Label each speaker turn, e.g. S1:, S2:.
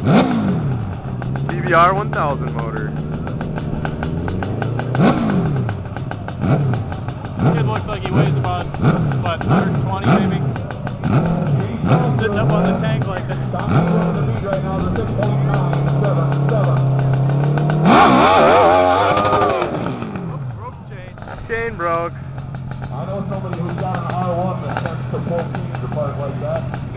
S1: CBR 1000 motor.
S2: Kid looks like he weighs about, what, 120 maybe? Sitting up on the tank like that. Broke chain.
S1: Chain broke.
S3: I know somebody who's got an R1 that tends to pull keys apart like that.